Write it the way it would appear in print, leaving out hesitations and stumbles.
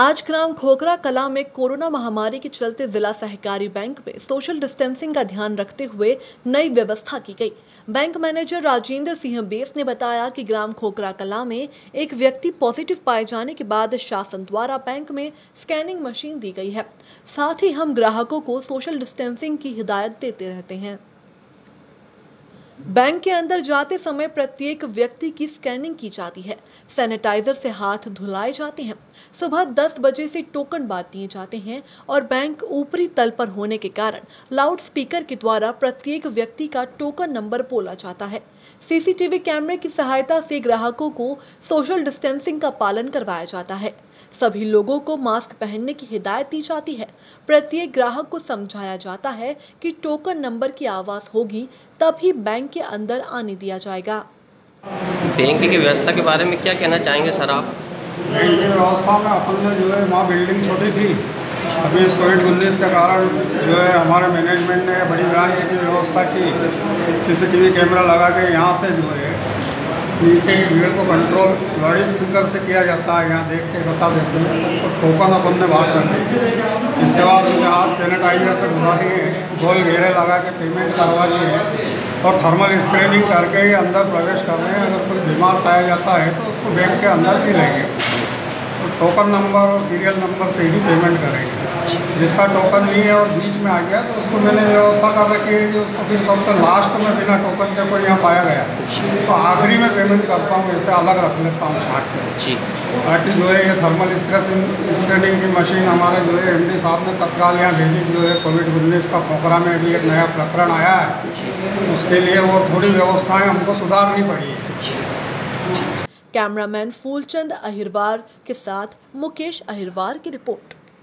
आज ग्राम खोखरा कलां में कोरोना महामारी के चलते जिला सहकारी बैंक में सोशल डिस्टेंसिंग का ध्यान रखते हुए नई व्यवस्था की गई। बैंक मैनेजर राजेंद्र सिंह बेस ने बताया कि ग्राम खोखरा कलां में एक व्यक्ति पॉजिटिव पाए जाने के बाद शासन द्वारा बैंक में स्कैनिंग मशीन दी गई है। साथ ही हम ग्राहकों को सोशल डिस्टेंसिंग की हिदायत देते रहते हैं। बैंक के अंदर जाते समय प्रत्येक व्यक्ति की स्कैनिंग की जाती है, सैनिटाइजर से हाथ धुलाए जाते हैं। सुबह 10 बजे से टोकन बांट दिए जाते हैं और बैंक ऊपरी तल पर होने के कारण लाउड स्पीकर के द्वारा प्रत्येक व्यक्ति का टोकन नंबर बोला जाता है। सीसीटीवी कैमरे की सहायता से ग्राहकों को सोशल डिस्टेंसिंग का पालन करवाया जाता है। सभी लोगों को मास्क पहनने की हिदायत दी जाती है। प्रत्येक ग्राहक को समझाया जाता है कि टोकन नंबर की आवाज होगी तभी बैंक के अंदर आने दिया जाएगा। बैंक की व्यवस्था के बारे में क्या कहना चाहेंगे सर आप? बैंक की व्यवस्था में अपन ने जो है वहाँ बिल्डिंग छोटी थी, अभी इस कोविड-19 के कारण जो है हमारे मैनेजमेंट ने बड़ी ब्रांच की व्यवस्था की, सीसीटीवी कैमरा लगा के यहाँ से जो है नीचे की भीड़ को कंट्रोल लाउड स्पीकर से किया जाता है। यहाँ देख के बता देते हैं तो टोकन अपन ने बांट कर दी। इसके बाद उनके हाथ सैनिटाइजर से धुला दिए, गोल घेरे लगा के पेमेंट करवा लिए और थर्मल स्क्रीनिंग करके ही अंदर प्रवेश कर रहे हैं। अगर कोई बीमार पाया जाता है तो उसको बैंक के अंदर भी लेंगे, तो टोकन नंबर और सीरियल नंबर से ही पेमेंट करेंगे। जिसका टोकन नहीं है और बीच में आ गया तो उसको मैंने व्यवस्था कर रखी है कि उसको फिर सबसे लास्ट में बिना टोकन के कोई यहाँ पाया गया तो आखिरी में पेमेंट करता हूँ, ऐसे अलग रख लेता हूँ छाट के, ताकि जो है ये थर्मल स्क्रीनिंग की मशीन हमारे जो है एमडी साहब ने तत्काल यहाँ भेजी। जो है कोविड-19 का खोखरा में भी एक नया प्रकरण आया है, उसके लिए वो थोड़ी व्यवस्थाएँ हमको सुधारनी पड़ी है। कैमरामैन फूलचंद अहिरवार के साथ मुकेश अहिरवार की रिपोर्ट।